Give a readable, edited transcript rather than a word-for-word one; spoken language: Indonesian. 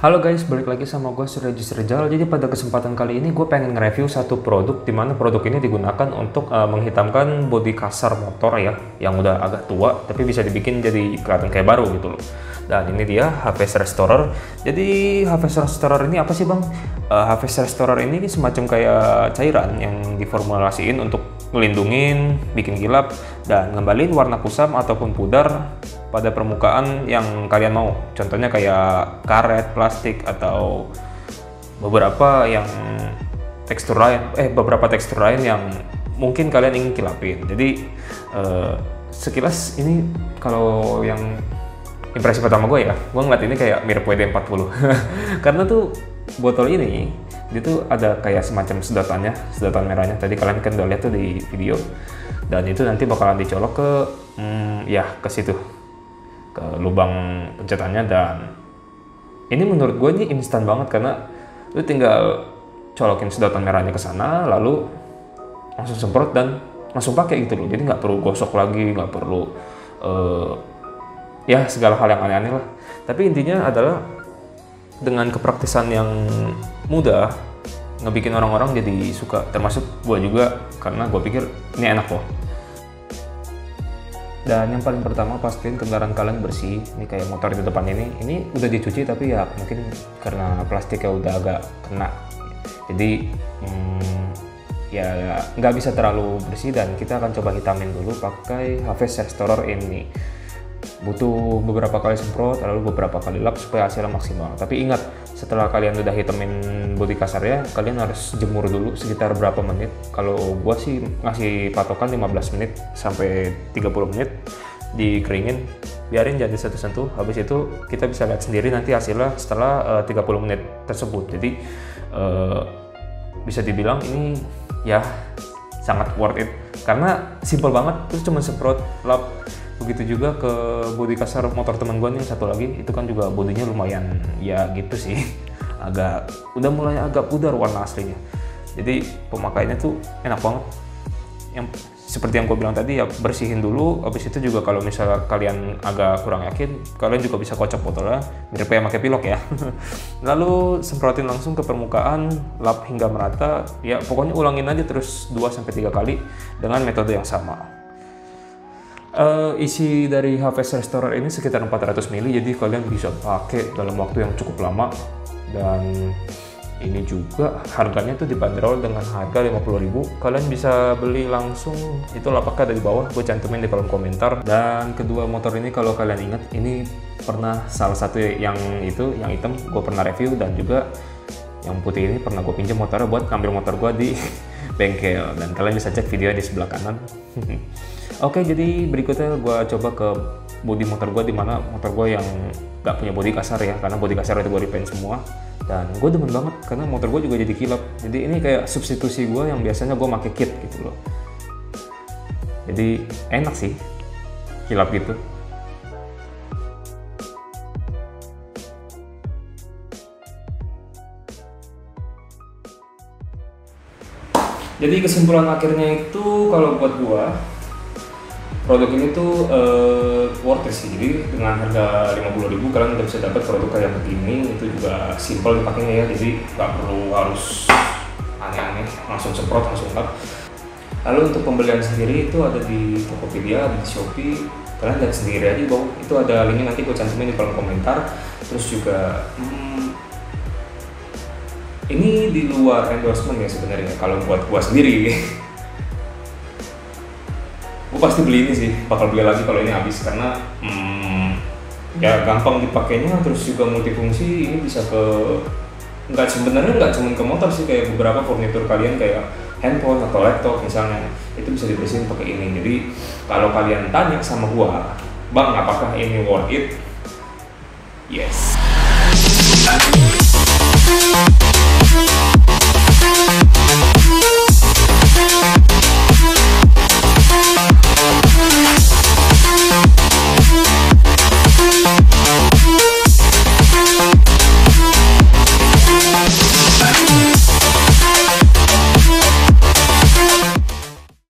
Halo guys, balik lagi sama gue Surajis Rizal. Jadi pada kesempatan kali ini gue pengen nge-review satu produk, dimana produk ini digunakan untuk menghitamkan bodi kasar motor ya, yang udah agak tua tapi bisa dibikin jadi kelihatan kayak baru gitu loh. Dan ini dia HVS Restorer. Jadi HVS Restorer ini apa sih bang? HVS Restorer ini semacam kayak cairan yang diformulasiin untuk ngelindungin, bikin kilap, dan ngembalin warna kusam ataupun pudar pada permukaan yang kalian mau. Contohnya kayak karet, plastik, atau beberapa tekstur lain yang mungkin kalian ingin kilapin. Jadi sekilas ini kalau yang impresi pertama gue ya, gue ngeliat ini kayak mirip WD-40 karena tuh botol ini dia tuh ada kayak semacam sedotan merahnya. Tadi kalian kan udah lihat tuh di video, dan itu nanti bakalan dicolok ke ke situ, ke lubang pencetannya. Dan ini menurut gue ini instan banget karena lu tinggal colokin sedotan merahnya ke sana, lalu langsung semprot dan langsung pakai gitu loh. Jadi nggak perlu gosok lagi, nggak perlu segala hal yang aneh-aneh lah. Tapi intinya adalah dengan kepraktisan yang mudah, ngebikin orang-orang jadi suka, termasuk gue juga, karena gue pikir ini enak loh. Dan yang paling pertama, pastiin kendaraan kalian bersih. Ini kayak motor di depan ini udah dicuci, tapi ya mungkin karena plastiknya udah agak kena, jadi ya nggak bisa terlalu bersih. Dan kita akan coba hitamin dulu pakai HVS Restorer ini. Butuh beberapa kali semprot, lalu beberapa kali lap supaya hasilnya maksimal. Tapi ingat, setelah kalian udah hitamin bodi kasarnya, kalian harus jemur dulu sekitar berapa menit. Kalau gua sih ngasih patokan 15 menit sampai 30 menit dikeringin, biarin jadi sentuh-sentuh. Habis itu kita bisa lihat sendiri nanti hasilnya setelah 30 menit tersebut. Jadi bisa dibilang ini ya sangat worth it karena simple banget, terus cuma semprot lap. Begitu juga ke bodi kasar motor teman gue nih, satu lagi itu kan juga bodinya lumayan ya gitu sih, udah mulai agak pudar warna aslinya. Jadi pemakaiannya tuh enak banget. Yang seperti yang gue bilang tadi ya, bersihin dulu. Habis itu juga kalau misalnya kalian agak kurang yakin, kalian juga bisa kocok botolnya mirip kayak pakai pilok ya. Lalu semprotin langsung ke permukaan, lap hingga merata. Ya pokoknya ulangin aja terus 2-3 kali dengan metode yang sama. Isi dari HVS Restorer ini sekitar 400 ml, jadi kalian bisa pakai dalam waktu yang cukup lama. Dan ini juga harganya tuh dibanderol dengan harga 50.000. Kalian bisa beli langsung, itu lapaknya ada di bawah, gue cantumin di kolom komentar. Dan kedua motor ini kalau kalian ingat, ini pernah salah satu yang hitam gue pernah review, dan juga yang putih ini pernah gue pinjam motornya buat ngambil motor gue di bengkel, dan kalian bisa cek video di sebelah kanan. Oke, jadi berikutnya gue coba ke bodi motor gue, dimana motor gue yang gak punya bodi kasar ya, karena bodi kasar itu gue repaint semua. Dan gue demen banget karena motor gue juga jadi kilap. Jadi ini kayak substitusi gue yang biasanya gue pakai kit gitu loh. Jadi enak sih kilap gitu. Jadi kesimpulan akhirnya itu, kalau buat gua produk ini tuh worth it sih. Jadi dengan harga 50.000 kalian udah bisa dapat produk kayak begini. Itu juga simple dipakainya ya, jadi nggak perlu harus aneh-aneh, langsung semprot langsung lap. Lalu untuk pembelian sendiri itu ada di Tokopedia, ada di Shopee. Kalian lihat sendiri aja, bang. Itu ada linknya, nanti gua cantumin di kolom komentar. Terus juga ini di luar endorsement ya sebenarnya. Kalau buat gua sendiri, gua pasti beli ini sih, bakal beli lagi kalau ini habis, karena ya gampang dipakainya, terus juga multifungsi. Ini bisa ke sebenarnya nggak cuma ke motor sih, kayak beberapa furnitur kalian kayak handphone atau laptop misalnya, itu bisa dibersihin pakai ini. Jadi kalau kalian tanya sama gua, bang apakah ini worth it? Yes.